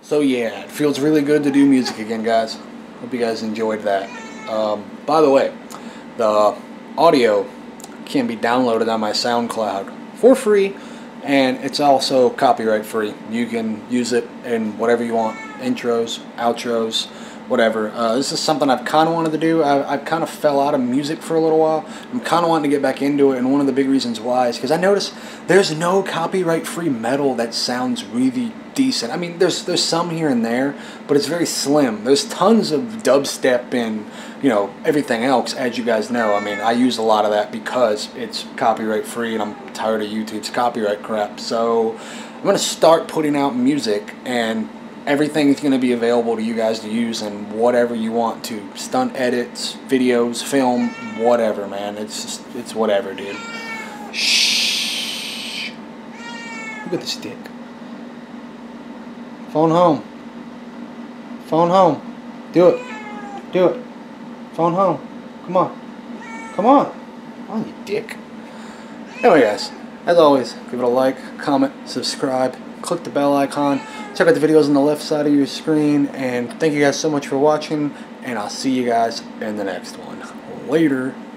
So yeah, it feels really good to do music again, guys. Hope you guys enjoyed that. By the way, the audio can be downloaded on my SoundCloud for free, and it's also copyright free. You can use it in whatever you want, intros, outros, whatever. This is something I've kind of wanted to do. I've kind of fell out of music for a little while. I'm kind of wanting to get back into it, and one of the big reasons why is because I noticed there's no copyright-free metal that sounds really decent. I mean, there's some here and there, but it's very slim. There's tons of dubstep and, you know, everything else, as you guys know. I mean, I use a lot of that because it's copyright-free, and I'm tired of YouTube's copyright crap. So I'm going to start putting out music, and everything is going to be available to you guys to use in whatever you want to. Stunt edits, videos, film, whatever, man. It's whatever, dude. Shh. Look at this dick. Phone home. Phone home. Do it. Do it. Phone home. Come on. Come on. Come on, you dick. Anyway, guys, as always, give it a like, comment, subscribe, click the bell icon, check out the videos on the left side of your screen, and thank you guys so much for watching, and I'll see you guys in the next one. Later.